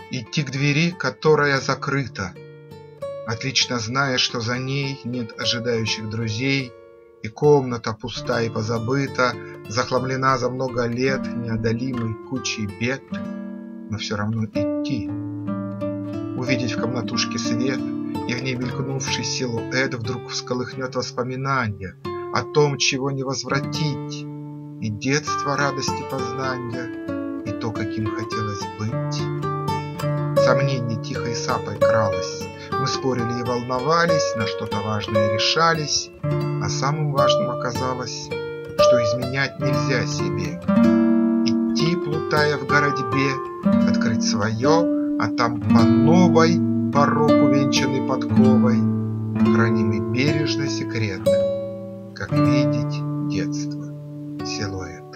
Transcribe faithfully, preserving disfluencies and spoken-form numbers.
Идти к двери, которая закрыта, отлично зная, что за ней нет ожидающих друзей, и комната пуста и позабыта, захламлена за много лет неодолимой кучей бед, но все равно идти. Увидеть в комнатушке свет, и в ней мелькнувший силуэт вдруг всколыхнет воспоминания о том, чего не возвратить, и детство радости познания, и то, каким хотелось быть. Сомнение тихой сапой кралось, мы спорили и волновались, на что-то важное решались, а самым важным оказалось, что изменять нельзя себе. Идти, плутая в городьбе, открыть свое, а там по новой, порог увенчанный подковой, хранимый бережно секрет, как видеть детство, силуэт.